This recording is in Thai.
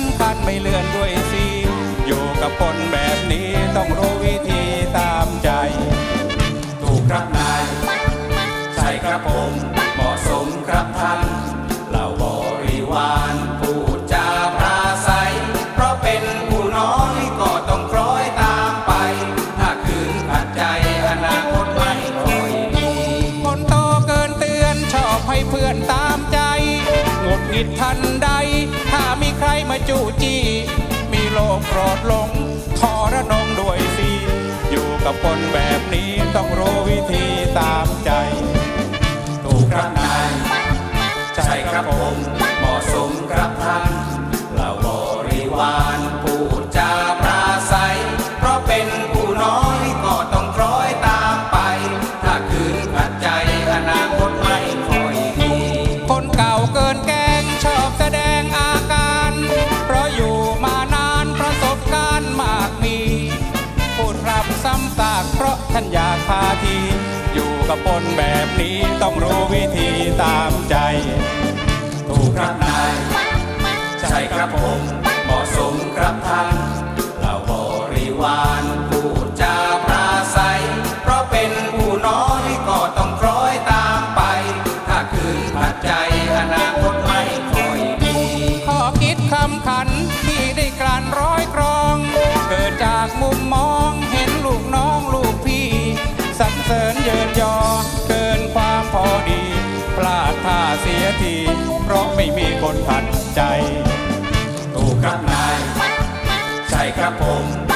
ำคัญไม่เลื่อนด้วยสีอยู่กับคนแบบนี้ต้องรู้วิธีตามใจถูกครับนายใช่ครับผมเหมาะสมครับท่านเหล่าบริวารพูดจาปราศัยเพราะเป็นผู้น้อยก็ต้องคล้อยตามไปถ้าคืนขัดใจอนาคตไม่ค่อยดีคนโตเกินเตือนชอบให้เพื่อนตามใจหงุดหงิดทันใดถ้ามีใครมาจู้จี้มีโลภโกรธหลงทรนงด้วยสิอยู่กับคนแบบนี้ต้องรู้วิธีตามใจถูกครับนายใช่ครับผมเหมาะสมครับท่านเหล่าบริวารพูดจาปราศัยเพราะเป็นผู้น้อยก็ต้องคล้อยตามไปถ้าคืนขัดใจอนาคตไม่ค่อยดีคนเก่าเกินแกงชอบแสดงอาการเพราะอยู่มานานประสบการณ์มากมีพูดรับซ้ำซากเพราะท่านอยากพาทีอยู่กับคนแบบนี้ต้องรู้วิธีตามใจถูกครับนายใช่ครับผมเหมาะสมครับท่านเหล่าบริวารพูดจาปราศัยเพราะเป็นผู้น้อยก็ต้องคล้อยตามไปถ้าคืนขัดใจอนาคตไม่ค่อยดีข้อคิดคำขันที่ได้กลั่นร้อยกรองเกิดจากมุมมองเห็นลูกน้องลูกพี่สรรเสริญเยินยอเกินความพอดีพลาดท่าเสียทีเพราะไม่มีคนขัดใจถูกครับนายใช่ครับผม